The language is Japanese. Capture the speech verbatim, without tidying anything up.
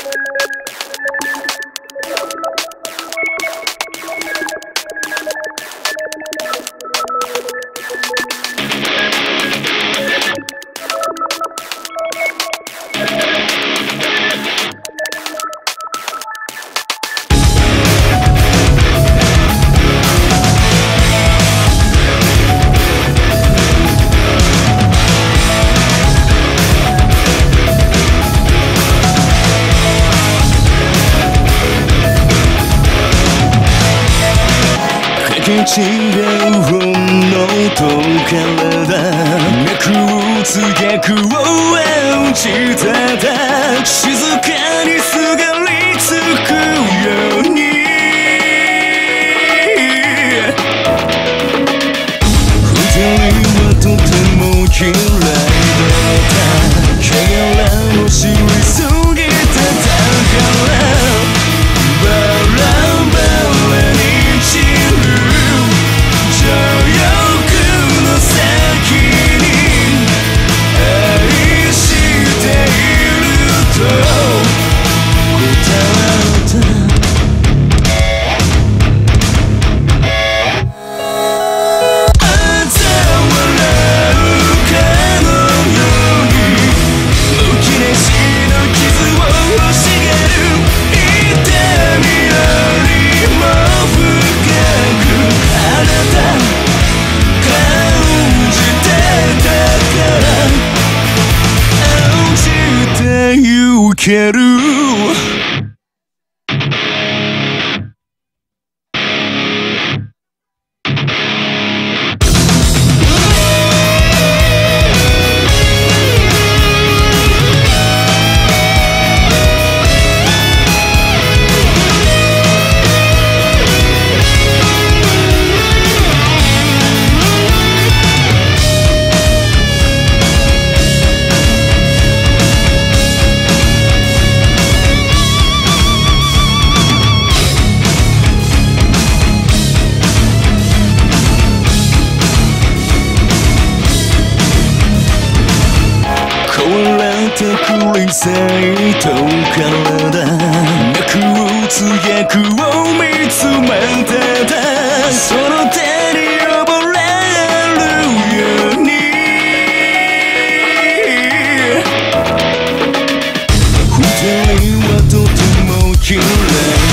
違う本能と体脈打つ逆を演じてた静かにすがりつくように二人はとても嫌いだった汚れも知りすぎてたからバラバラに散る情欲の先に愛していると答えたあざ笑うかのようにむき出しの傷を欲しがる痛みよりも深くあなた感じてたから愛してゆける繰り裂いた体脈打つ逆を見つめてたその手に溺れるように二人はとても綺麗